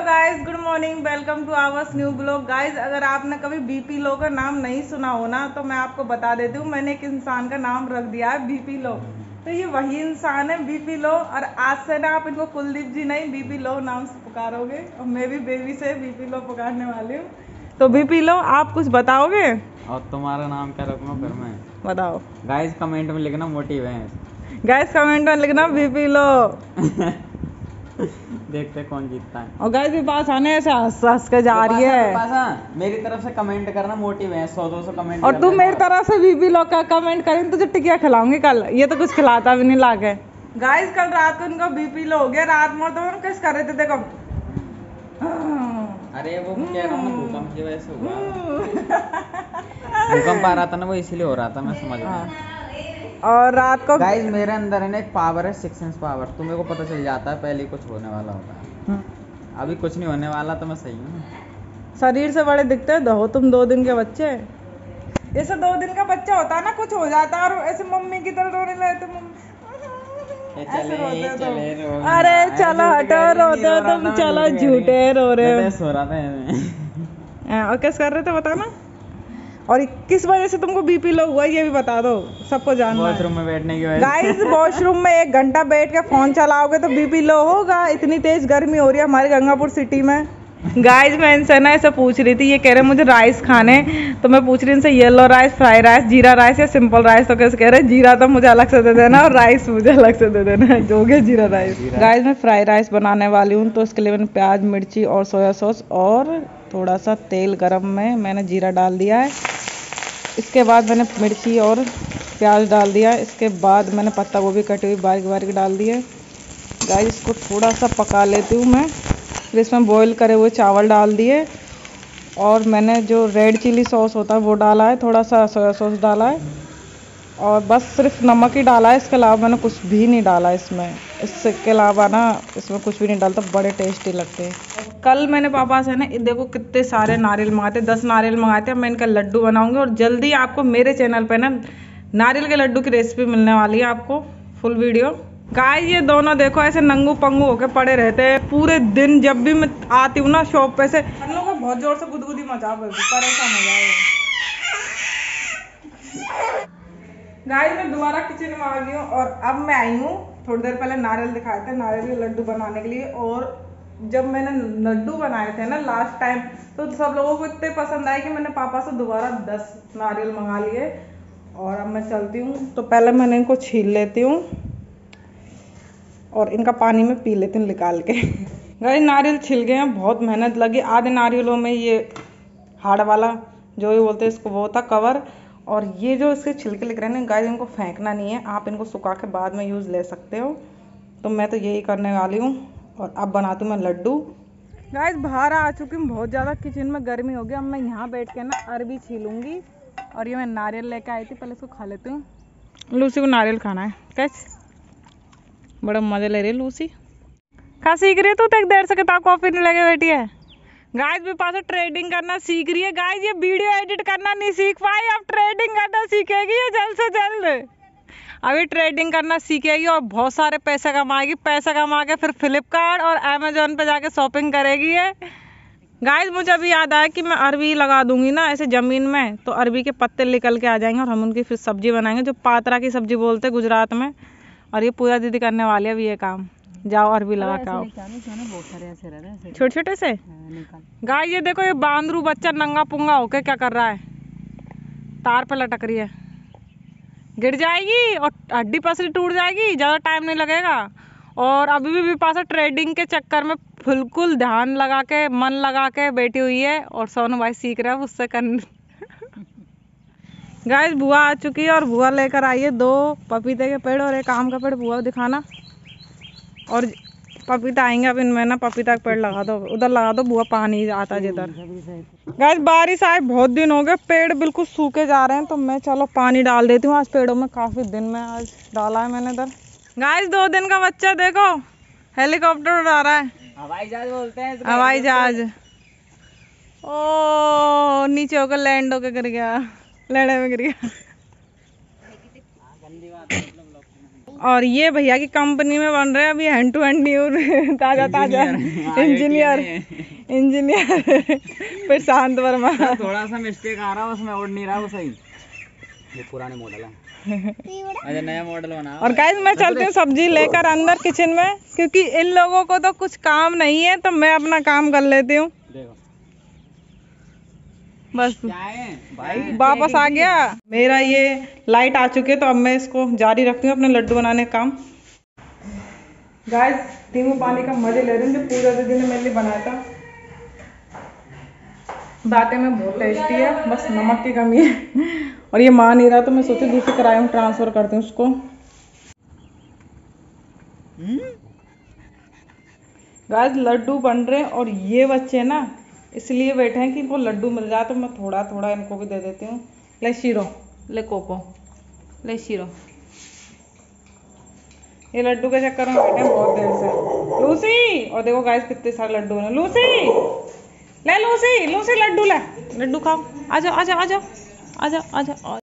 Guys, good morning, welcome to ours new blog. Guys, अगर आपने कभी बीपी लो का नाम नहीं सुना हो ना, तो मैं आपको बता देती हूँ, मैंने एक इंसान का नाम रख दिया है बीपी लो। तो ये वही इंसान है बीपी लो, और आज से ना आप इनको कुलदीप जी नहीं बीपी लो नाम से पुकारोगे, और मैं भी बेबी से बीपी लो पुकारने वाली हूँ। तो बीपी लो, आप कुछ बताओगे? और तुम्हारा नाम क्या रखूँ फिर मैं? बताओ। गाइस कमेंट में लिखना मोटी भैंस। गाइस कमेंट में लिखना बीपी लो। देखते कौन जीतता है। और गाइस भी पास आने ऐसे हंस हंस के जा रही है। मेरी तरफ से कमेंट करना मोटी भैंस, 100-200 कमेंट और कर तू देना। मेरी तरफ से बीबी लोग का कमेंट करें, तुझे टिकिया खिलाऊंगी कल। ये तो कुछ खिलाता भी नहीं लाके। गाइस कल रात को उनको बीपी लो हो गया, रात में तो हम किस कर रहे थे देखो। अरे वो कह रहा हूँ ना, भूकंप की वजह से हुआ। भूकंप आ रहा था ना, वो इसीलिए हो रहा था, मैं समझ गया। और रात को गाइस मेरे अंदर है ना एक पावर है, 6 सेंस पावर। तुम्हें को पता चल जाता है पहले ही कुछ होने वाला होता है। अभी कुछ नहीं होने वाला तो मैं सही हूँ। शरीर से बड़े दिखते हो तुम 2 दिन के बच्चे। जैसे 2 दिन का बच्चा होता है ना, कुछ हो जाता है और ऐसे मम्मी की तरह रोने लगे तो ऐसे रोते हो तुम। अरे चलो हटो, रोते हो तुम, चलो झूठे रो रहे हो। सो रहा था। और कैसे कर रहे थे बताना। और किस वजह से तुमको बीपी लो हुआ ये भी बता दो, सबको जानना है। वॉशरूम में बैठने की वजह। गाइस वॉशरूम में 1 घंटा बैठ के फोन चलाओगे तो बीपी लो होगा। इतनी तेज गर्मी हो रही है हमारे गंगापुर सिटी में। गाइस मैं इनसे ना ऐसे पूछ रही थी, ये कह रहे मुझे राइस खाने, तो मैं पूछ रही इनसे yellow rice, fry rice, jeera rice या सिंपल राइस। तो कैसे कह रहे जीरा तो मुझे अलग से दे देना और राइस मुझे अलग से दे देना, जो गया जीरा राइस। गाइस मैं फ्राई राइस बनाने वाली हूँ, तो इसके लिए मैंने प्याज, मिर्ची और सोया सॉस और थोड़ा सा तेल गरम में मैंने जीरा डाल दिया है। इसके बाद मैंने मिर्ची और प्याज डाल दिया। इसके बाद मैंने पत्ता गोभी कटी हुई बारीक बारीक डाल दी है। गाइस इसको थोड़ा सा पका लेती हूँ मैं। फिर इसमें बॉईल करे हुए चावल डाल दिए, और मैंने जो रेड चिली सॉस होता है वो डाला है, थोड़ा सा सोया सॉस डाला है, और बस सिर्फ नमक ही डाला है। इसके अलावा मैंने कुछ भी नहीं डाला इसमें। इसके अलावा ना इसमें कुछ भी नहीं डालता, बड़े टेस्टी लगते हैं। कल मैंने पापा से ना देखो कितने सारे नारियल मंगाते, 10 नारियल मंगाते हैं। मैं इनका लड्डू बनाऊंगी, और जल्दी आपको मेरे चैनल पे ना नारियल के लड्डू की रेसिपी मिलने वाली है, आपको फुल वीडियो। गाइस ये दोनों देखो ऐसे नंगू पंगू होके पड़े रहते हैं पूरे दिन। जब भी मैं आती हूँ ना शॉप पे से, हम लोग को बहुत जोर से गुदगुदी मचा, परेशान हो जाए। गाइस मैं दोबारा किचन में आ गई हूँ, और अब मैं आई हूँ थोड़ी देर पहले नारियल दिखाए थे, नारियल के लड्डू बनाने के लिए। और जब मैंने लड्डू बनाए थे ना लास्ट टाइम, तो सब लोगों को इतने पसंद आए कि मैंने पापा से दोबारा 10 नारियल मंगा लिए। और अब मैं चलती हूँ, तो पहले मैंने इनको छील लेती हूँ और इनका पानी में पी लेती हूँ निकाल के। गाइस नारियल छिल गए हैं, बहुत मेहनत लगी। आधे नारियलों में ये हाड़ वाला जो ये बोलते हैं इसको वो था कवर, और ये जो इसके छिलके लिख रहे हैं ना गाइस, इनको फेंकना नहीं है, आप इनको सुखा के बाद में यूज़ ले सकते हो। तो मैं तो यही करने वाली हूँ। और अब बनाती हूँ मैं लड्डू। गाइस बाहर आ चुकी हूँ, बहुत ज़्यादा किचन में गर्मी हो गया। अब मैं यहाँ बैठ के ना अरबी छीलूँगी, और ये मैं नारियल लेके आई थी, पहले इसको खा लेती हूँ। लूसी को नारियल खाना है, कैसे बड़ा मजा ले रही है लूसी। कहाँ सीख रही है तू? तक देर से किताब कॉपी नहीं लगे बैठी है। गाइस भी पास ट्रेडिंग करना सीख रही है। गाइस ये वीडियो एडिट करना नहीं सीख पाई, अब ट्रेडिंग करना सीखेगी ये जल्द से जल्द। अभी ट्रेडिंग करना सीखेगी और बहुत सारे पैसे कमाएगी। पैसा कमा के फिर फ्लिपकार्ट और अमेजोन पे जाके शॉपिंग करेगी है। गाइस मुझे अभी याद आया कि मैं अरबी लगा दूंगी ना ऐसे जमीन में, तो अरबी के पत्ते निकल के आ जाएंगे, और हम उनकी फिर सब्जी बनाएंगे, जो पात्रा की सब्जी बोलते हैं गुजरात में। और ये पूरा दीदी करने वाली है अभी ये काम। जाओ अरबी लगा के आओ। छोटे छोटे से गाइस ये देखो, ये बांदरू बच्चा नंगा पुंगा होके क्या कर रहा है, तार पे लटक रही है, गिर जाएगी और हड्डी पसली टूट जाएगी, ज़्यादा टाइम नहीं लगेगा। और अभी भी पास ट्रेडिंग के चक्कर में बिल्कुल ध्यान लगा के मन लगा के बैठी हुई है, और सोनू भाई सीख रहा है उससे कर। गाइस बुआ आ चुकी है, और बुआ लेकर आई है 2 पपीते के पेड़ और 1 आम का पेड़। बुआ दिखाना, और पपीता आएंगे अब इनमें ना। पपीता का पेड़ लगा दो, उधर लगा दो बुआ, पानी आता जिधर। गाइस बारिश आए बहुत दिन हो गए, पेड़ बिल्कुल सूखे जा रहे हैं, तो मैं चलो पानी डाल देती हूँ आज पेड़ों में। काफी दिन में आज डाला है मैंने इधर। गाइस 2 दिन का बच्चा देखो हेलीकॉप्टर उड़ा रहा है, हवाई जहाज बोलते हैं। हवाई जहाज। ओ नीचे होकर लैंड होकर गिर गया, लैंड में गिर गया। और ये भैया की कंपनी में बन रहे हैं अभी हैंड टू हैंड न्यू ताजा ताजा इंजीनियर प्रशांत वर्मा। थोड़ा सा मिस्टेक आ रहा है उसमें, उड़ नहीं रहा वो सही। ये पुराने मॉडल है। अच्छा नया मॉडल बना। और गाइस मैं चलती हूँ सब्जी लेकर अंदर किचन में, क्योंकि इन लोगों को तो कुछ काम नहीं है तो मैं अपना काम कर लेती हूँ। बस भाई वापस आ गया मेरा ये लाइट आ चुकी है, तो अब मैं इसको जारी रखती हूँ अपने लड्डू बनाने का काम। गाइस नींबू पानी का मजे ले रही हूँ जो पूजा दीदी ने मेरे लिए बनाया था। बातें में बहुत टेस्टी है, बस नमक की कमी है और ये मान नहीं रहा, तो मैं सोची दूसरी कढ़ाई में ट्रांसफर करती हूँ उसको। गाइस लड्डू बन रहे हैं और ये बच्चे ना इसलिए बैठे हैं कि इनको लड्डू मिल जाए, तो मैं थोड़ा थोड़ा इनको भी दे देती हूँ। ले शीरो, ले कोको, ले शीरो। ये लड्डू के चक्कर में बैठे हैं बहुत देर से। लूसी, और देखो गाइस कितने सारे लड्डू हैं। लूसी ले, लूसी लूसी लड्डू ले, लड्डू खाओ। आजा आजा आजा आजा आजा।